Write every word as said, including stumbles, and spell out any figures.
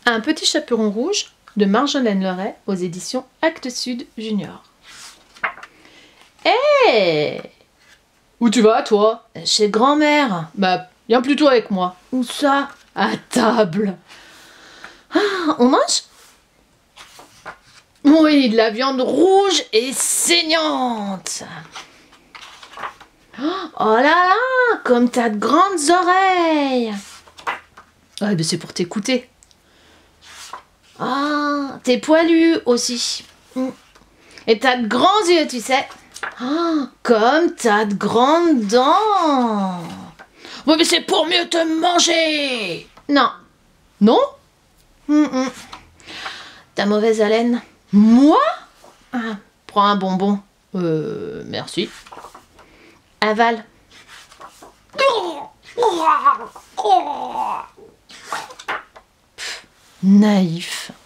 Un petit chaperon rouge de Marjolaine Leray aux éditions Actes Sud Junior. Hé hey, où tu vas, toi? Chez grand-mère. Bah, viens plutôt avec moi. Où ça? À table. Ah, on mange? Oui, de la viande rouge et saignante. Oh là là, comme t'as de grandes oreilles. Ouais, mais c'est pour t'écouter. Ah, t'es poilu aussi. Et t'as de grands yeux, tu sais. Ah, comme t'as de grandes dents. Oui, mais c'est pour mieux te manger. Non. Non? mm -mm. T'as mauvaise haleine. Moi? Ah, prends un bonbon. Euh, merci. Avale. Pff, naïf.